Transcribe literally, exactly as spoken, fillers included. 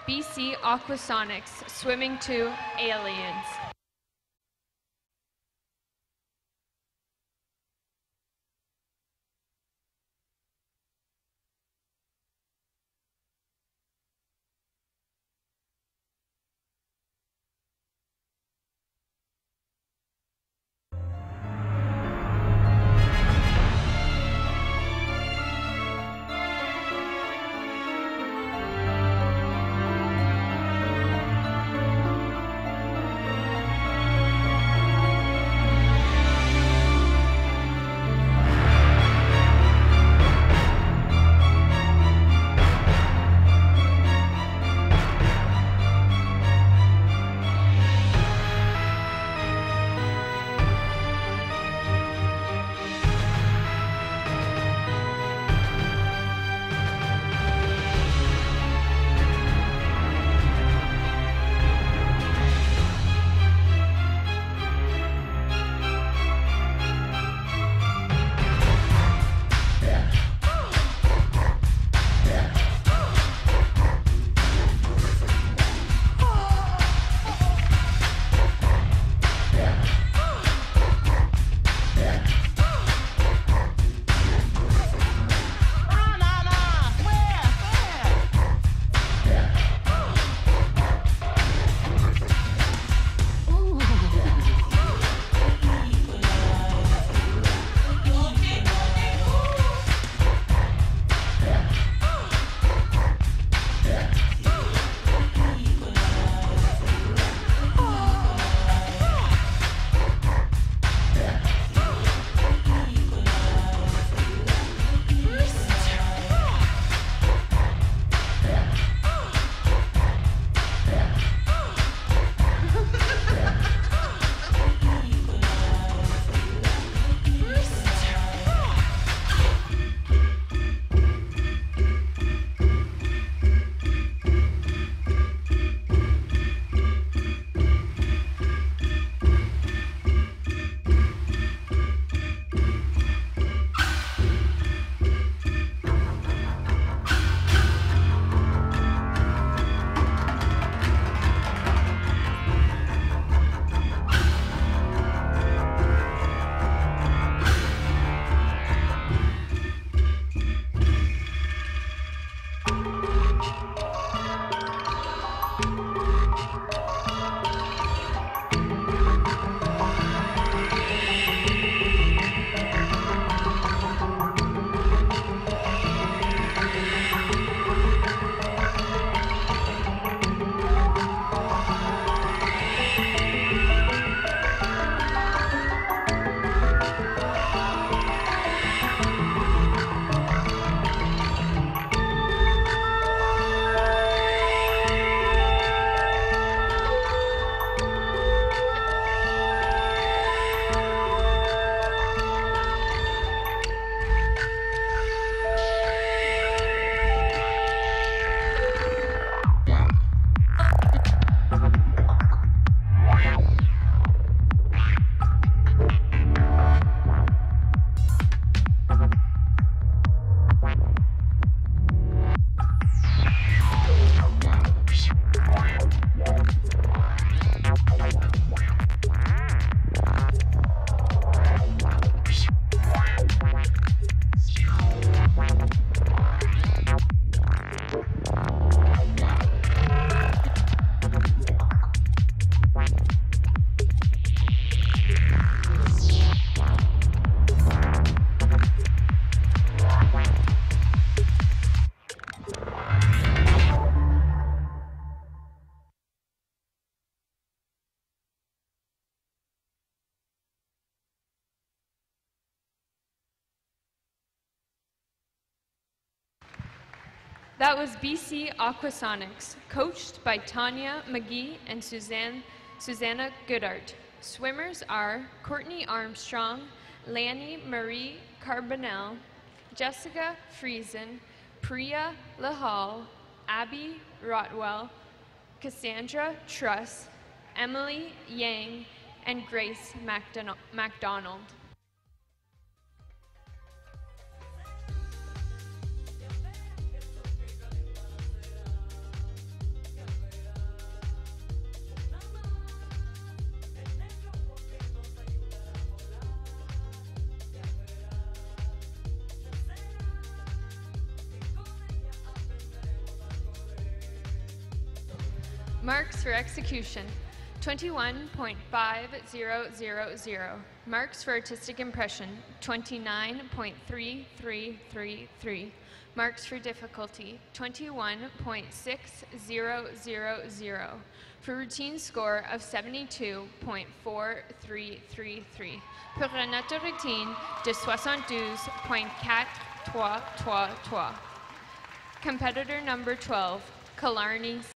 B C Aquasonics, swimming to Aliens. That was B C Aquasonics, coached by Tanya McGee and Suzanne, Susanna Goodart. Swimmers are Courtney Armstrong, Lanny Marie Carbonell, Jessica Friesen, Priya Lahal, Abby Rotwell, Cassandra Truss, Emily Yang, and Grace MacDon- MacDonald. Marks for execution, twenty-one point five zero zero zero. Marks for artistic impression, twenty-nine point three three three three. Marks for difficulty, twenty-one point six zero zero zero. For routine score of seventy-two point four three three three. Pour la note de routine de soixante-douze point quatre trois trois trois. Competitor number twelve, Killarney